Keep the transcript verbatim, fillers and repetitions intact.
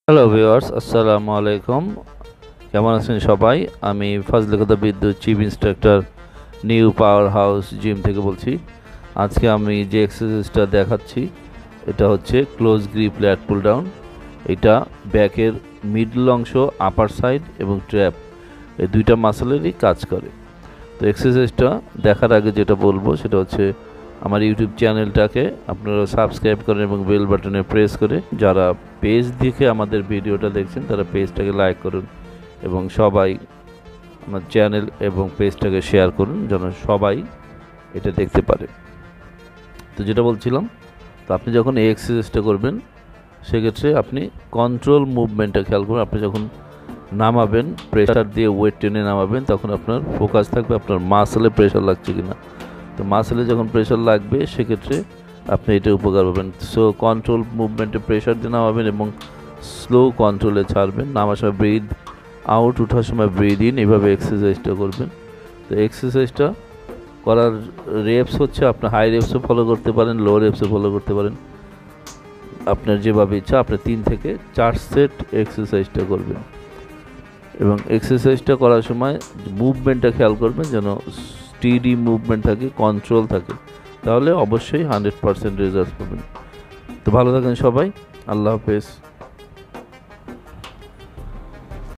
Hello viewers, আসসালামু আলাইকুম। কেমন আছেন সবাই? আমি Fazlul Biddyut chief instructor, new power house gym থেকে বলছি। আজকে আমি যে এক্সারসাইজটা দেখাচ্ছি এটা হচ্ছে close grip lat pull down. এটা ব্যাকের মিডল অংশ, আপার সাইড এবং ট্র্যাপ এই দুইটা মাসেলেরই কাজ করে। তো এক্সারসাইজটা দেখার আগে যেটা বলবো সেটা হচ্ছে আমার ইউটিউব চ্যানেলটাকে আপনারা সাবস্ক্রাইব করেন এবং বেল বাটনে প্রেস করে, যারা পেজ দেখে আমাদের ভিডিওটা দেখছেন তারা পেজটাকে লাইক করুন এবং সবাই আমার চ্যানেল এবং পেজটাকে শেয়ার করুন যেন সবাই এটা দেখতে পারে। তো যেটা বলছিলাম, তো আপনি যখন এই এক্সারসাইজটা করবেন সেক্ষেত্রে আপনি কন্ট্রোল মুভমেন্টটা খেয়াল করুন। আপনি যখন নামাবেন, প্রেশার দিয়ে ওয়েট টেনে নামাবেন, তখন আপনার ফোকাস থাকবে আপনার মাসেলে প্রেশার লাগছে কিনা। তো মাসেলে যখন প্রেশার লাগবে সেক্ষেত্রে আপনি এটা উপকার পাবেন। সো কন্ট্রোল মুভমেন্টে প্রেশার দিয়ে নামাবেন এবং স্লো কন্ট্রোলে ছাড়বেন। নামার সময় ব্রিথ আউট, ওঠার সময় ব্রিথ ইন, এভাবে এক্সারসাইজটা করবেন। তো এক্সারসাইজটা করার রেপস হচ্ছে আপনার হাই রেপসও ফলো করতে পারেন, লো রেপসও ফলো করতে পারেন, আপনার যেভাবে ইচ্ছা। আপনি তিন থেকে চার সেট এক্সারসাইজটা করবেন এবং এক্সারসাইজটা করার সময় মুভমেন্টটা খেয়াল করবেন যেন স্টিডি মুভমেন্ট থাকে, কন্ট্রোল থাকে, তাহলে অবশ্যই হান্ড্রেড পারসেন্ট রেজাল্ট পাবেন। তো ভালো থাকেন সবাই, আল্লাহ হাফেজ।